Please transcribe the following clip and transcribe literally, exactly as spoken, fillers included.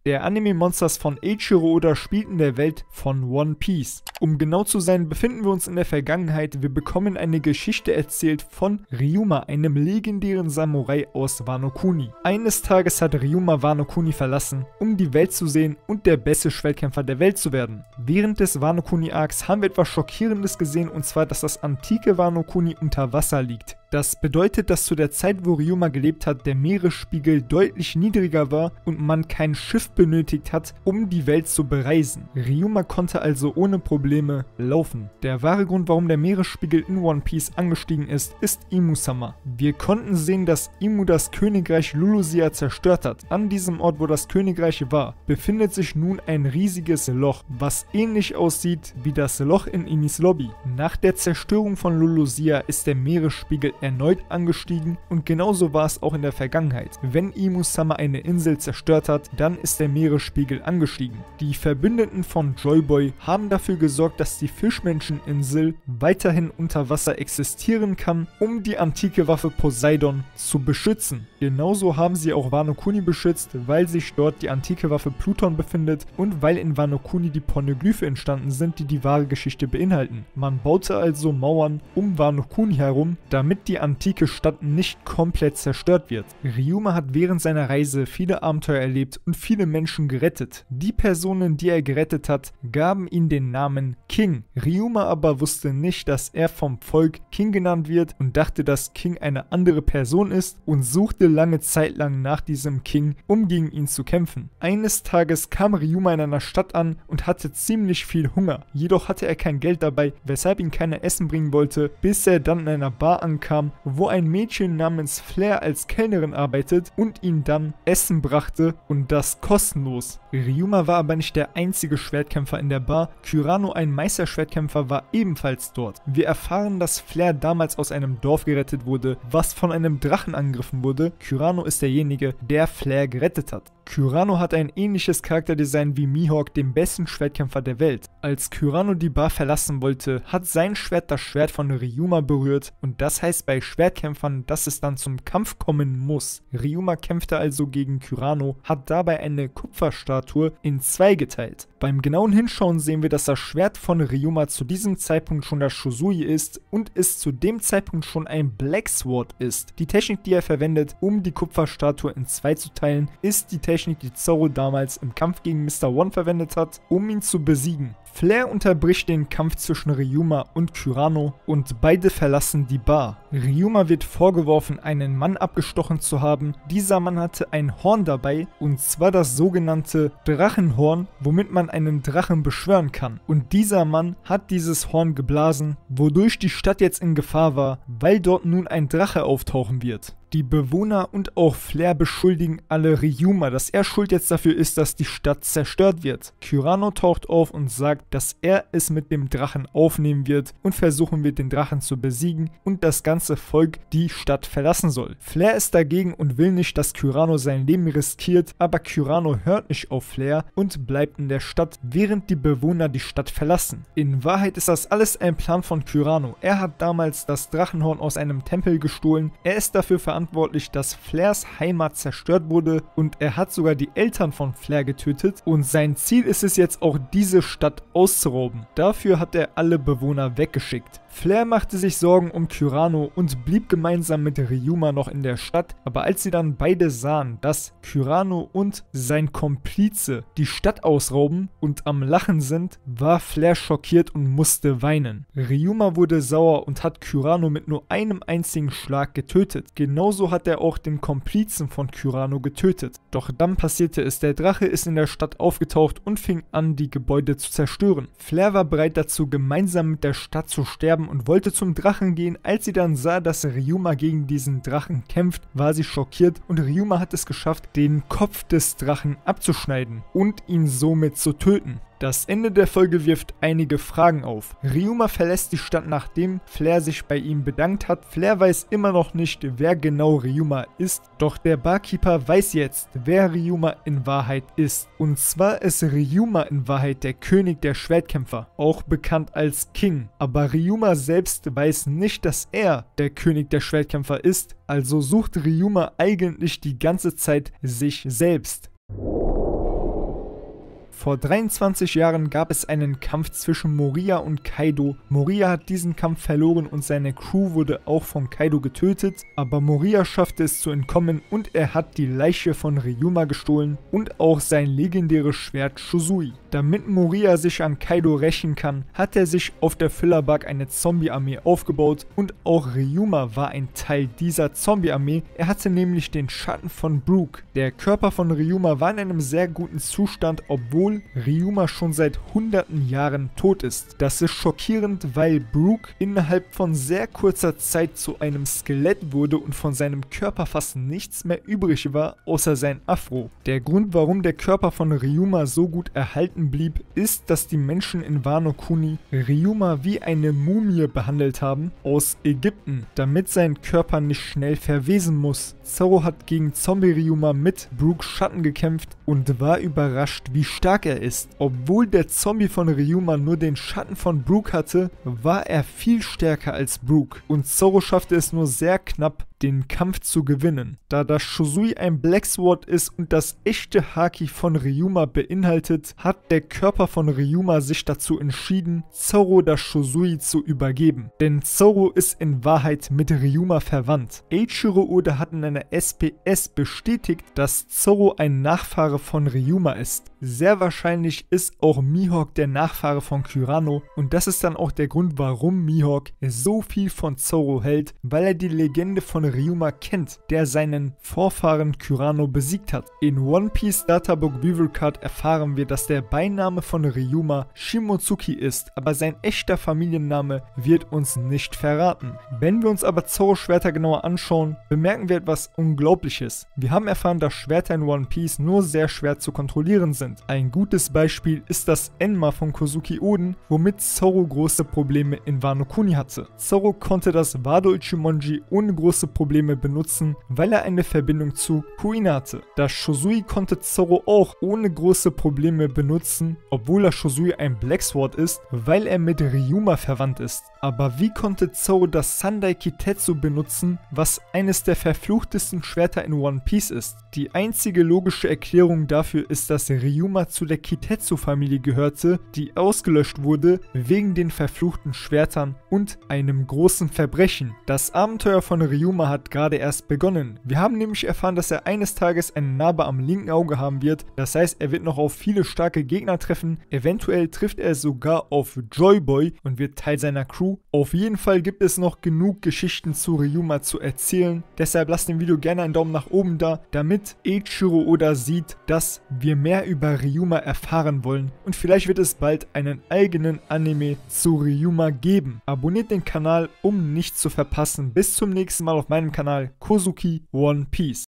Der Anime Monsters von Eiichiro Oda spielt in der Welt von One Piece. Um genau zu sein, befinden wir uns in der Vergangenheit. Wir bekommen eine Geschichte erzählt von Ryuma, einem legendären Samurai aus Wano Kuni. Eines Tages hat Ryuma Wano Kuni verlassen, um die Welt zu sehen und der beste Schwertkämpfer der Welt zu werden. Während des Wano Kuni Arcs haben wir etwas Schockierendes gesehen, und zwar, dass das antike Wano Kuni unter Wasser liegt. Das bedeutet, dass zu der Zeit, wo Ryuma gelebt hat, der Meeresspiegel deutlich niedriger war und man kein Schiff benötigt hat, um die Welt zu bereisen. Ryuma konnte also ohne Probleme laufen. Der wahre Grund, warum der Meeresspiegel in One Piece angestiegen ist, ist Imu-sama. Wir konnten sehen, dass Imu das Königreich Lulusia zerstört hat. An diesem Ort, wo das Königreich war, befindet sich nun ein riesiges Loch, was ähnlich aussieht wie das Loch in Enies Lobby. Nach der Zerstörung von Lulusia ist der Meeresspiegel erneut angestiegen, und genauso war es auch in der Vergangenheit. Wenn Imu-sama eine Insel zerstört hat, dann ist der Meeresspiegel angestiegen. Die Verbündeten von Joy-Boy haben dafür gesorgt, dass die Fischmenscheninsel weiterhin unter Wasser existieren kann, um die antike Waffe Poseidon zu beschützen. Genauso haben sie auch Wano Kuni beschützt, weil sich dort die antike Waffe Pluton befindet und weil in Wano Kuni die Pornoglyphe entstanden sind, die die wahre Geschichte beinhalten. Man baute also Mauern um Wano Kuni herum, damit die antike Stadt nicht komplett zerstört wird. Ryuma hat während seiner Reise viele Abenteuer erlebt und viele Menschen gerettet. Die Personen, die er gerettet hat, gaben ihm den Namen King. Ryuma aber wusste nicht, dass er vom Volk King genannt wird, und dachte, dass King eine andere Person ist, und suchte lange Zeit lang nach diesem King, um gegen ihn zu kämpfen. Eines Tages kam Ryuma in einer Stadt an und hatte ziemlich viel Hunger. Jedoch hatte er kein Geld dabei, weshalb ihn keiner Essen bringen wollte, bis er dann in einer Bar ankam, wo ein Mädchen namens Flair als Kellnerin arbeitet und ihm dann Essen brachte, und das kostenlos. Ryuma war aber nicht der einzige Schwertkämpfer in der Bar. Kurano, ein Meisterschwertkämpfer, war ebenfalls dort. Wir erfahren, dass Flair damals aus einem Dorf gerettet wurde, was von einem Drachen angegriffen wurde. Kurano ist derjenige, der Flair gerettet hat. Kurano hat ein ähnliches Charakterdesign wie Mihawk, dem besten Schwertkämpfer der Welt. Als Kurano die Bar verlassen wollte, hat sein Schwert das Schwert von Ryuma berührt, und das heißt bei Schwertkämpfern, dass es dann zum Kampf kommen muss. Ryuma kämpfte also gegen Kurano, hat dabei eine Kupferstatue in zwei geteilt. Beim genauen Hinschauen sehen wir, dass das Schwert von Ryuma zu diesem Zeitpunkt schon das Shusui ist und es zu dem Zeitpunkt schon ein Black Sword ist. Die Technik, die er verwendet, um die Kupferstatue in zwei zu teilen, ist die Technik, die Zoro damals im Kampf gegen Mister One verwendet hat, um ihn zu besiegen. Flair unterbricht den Kampf zwischen Ryuma und Kurano, und beide verlassen die Bar. Ryuma wird vorgeworfen, einen Mann abgestochen zu haben. Dieser Mann hatte ein Horn dabei, und zwar das sogenannte Drachenhorn, womit man einen Drachen beschwören kann. Und dieser Mann hat dieses Horn geblasen, wodurch die Stadt jetzt in Gefahr war, weil dort nun ein Drache auftauchen wird. Die Bewohner und auch Flair beschuldigen alle Ryuma, dass er schuld jetzt dafür ist, dass die Stadt zerstört wird. Kurano taucht auf und sagt, dass er es mit dem Drachen aufnehmen wird und versuchen wird, den Drachen zu besiegen, und das ganze Volk die Stadt verlassen soll. Flair ist dagegen und will nicht, dass Kurano sein Leben riskiert, aber Kurano hört nicht auf Flair und bleibt in der Stadt, während die Bewohner die Stadt verlassen. In Wahrheit ist das alles ein Plan von Kurano. Er hat damals das Drachenhorn aus einem Tempel gestohlen. Er ist dafür verantwortlich, verantwortlich, dass Flairs Heimat zerstört wurde, und er hat sogar die Eltern von Flair getötet, und sein Ziel ist es jetzt auch, diese Stadt auszurauben. Dafür hat er alle Bewohner weggeschickt. Flair machte sich Sorgen um Kurano und blieb gemeinsam mit Ryuma noch in der Stadt, aber als sie dann beide sahen, dass Kurano und sein Komplize die Stadt ausrauben und am Lachen sind, war Flair schockiert und musste weinen. Ryuma wurde sauer und hat Kurano mit nur einem einzigen Schlag getötet. Genauso hat er auch den Komplizen von Kurano getötet. Doch dann passierte es, der Drache ist in der Stadt aufgetaucht und fing an, die Gebäude zu zerstören. Flair war bereit dazu, gemeinsam mit der Stadt zu sterben, und wollte zum Drachen gehen. Als sie dann sah, dass Ryuma gegen diesen Drachen kämpft, war sie schockiert, und Ryuma hat es geschafft, den Kopf des Drachen abzuschneiden und ihn somit zu töten. Das Ende der Folge wirft einige Fragen auf. Ryuma verlässt die Stadt, nachdem Flair sich bei ihm bedankt hat. Flair weiß immer noch nicht, wer genau Ryuma ist, doch der Barkeeper weiß jetzt, wer Ryuma in Wahrheit ist. Und zwar ist Ryuma in Wahrheit der König der Schwertkämpfer, auch bekannt als King. Aber Ryuma selbst weiß nicht, dass er der König der Schwertkämpfer ist, also sucht Ryuma eigentlich die ganze Zeit sich selbst. Vor dreiundzwanzig Jahren gab es einen Kampf zwischen Moria und Kaido. Moria hat diesen Kampf verloren und seine Crew wurde auch von Kaido getötet, aber Moria schaffte es zu entkommen und er hat die Leiche von Ryuma gestohlen und auch sein legendäres Schwert Shusui. Damit Moria sich an Kaido rächen kann, hat er sich auf der Fillerberg eine Zombie-Armee aufgebaut und auch Ryuma war ein Teil dieser Zombie-Armee. Er hatte nämlich den Schatten von Brook. Der Körper von Ryuma war in einem sehr guten Zustand, obwohl Ryuma schon seit hunderten Jahren tot ist. Das ist schockierend, weil Brook innerhalb von sehr kurzer Zeit zu einem Skelett wurde und von seinem Körper fast nichts mehr übrig war, außer sein Afro. Der Grund, warum der Körper von Ryuma so gut erhalten blieb, ist, dass die Menschen in Wano Kuni Ryuma wie eine Mumie behandelt haben aus Ägypten, damit sein Körper nicht schnell verwesen muss. Zoro hat gegen Zombie Ryuma mit Brooks Schatten gekämpft und war überrascht, wie stark er ist. Obwohl der Zombie von Ryuma nur den Schatten von Brook hatte, war er viel stärker als Brook und Zoro schaffte es nur sehr knapp, den Kampf zu gewinnen. Da das Shusui ein Black Sword ist und das echte Haki von Ryuma beinhaltet, hat der Körper von Ryuma sich dazu entschieden, Zoro das Shusui zu übergeben. Denn Zoro ist in Wahrheit mit Ryuma verwandt. Eiichiro Oda hat in einer S P S bestätigt, dass Zoro ein Nachfahre von Ryuma ist. Sehr wahrscheinlich ist auch Mihawk der Nachfahre von Kurano und das ist dann auch der Grund, warum Mihawk so viel von Zoro hält, weil er die Legende von Ryuma kennt, der seinen Vorfahren Kurano besiegt hat. In One Piece Databook Weevil Card erfahren wir, dass der Beiname von Ryuma Shimotsuki ist, aber sein echter Familienname wird uns nicht verraten. Wenn wir uns aber Zoros Schwerter genauer anschauen, bemerken wir etwas Unglaubliches. Wir haben erfahren, dass Schwerter in One Piece nur sehr schwer zu kontrollieren sind. Ein gutes Beispiel ist das Enma von Kozuki Oden, womit Zoro große Probleme in Wano Kuni hatte. Zoro konnte das Wado Ichimonji ohne große Probleme benutzen, weil er eine Verbindung zu Kuina hatte. Das Shusui konnte Zoro auch ohne große Probleme benutzen, obwohl das Shusui ein Black Sword ist, weil er mit Ryuma verwandt ist. Aber wie konnte Zoro das Sandai Kitetsu benutzen, was eines der verfluchtesten Schwerter in One Piece ist? Die einzige logische Erklärung dafür ist, dass Ryuma zu der Kitetsu-Familie gehörte, die ausgelöscht wurde wegen den verfluchten Schwertern und einem großen Verbrechen. Das Abenteuer von Ryuma hat gerade erst begonnen. Wir haben nämlich erfahren, dass er eines Tages eine Narbe am linken Auge haben wird. Das heißt, er wird noch auf viele starke Gegner treffen. Eventuell trifft er sogar auf Joy Boy und wird Teil seiner Crew. Auf jeden Fall gibt es noch genug Geschichten zu Ryuma zu erzählen. Deshalb lasst dem Video gerne einen Daumen nach oben da, damit Eiichiro Oda sieht, dass wir mehr über Ryuma erfahren wollen. Und vielleicht wird es bald einen eigenen Anime zu Ryuma geben. Abonniert den Kanal, um nichts zu verpassen. Bis zum nächsten Mal auf meinem Kanal Kozuki One Piece.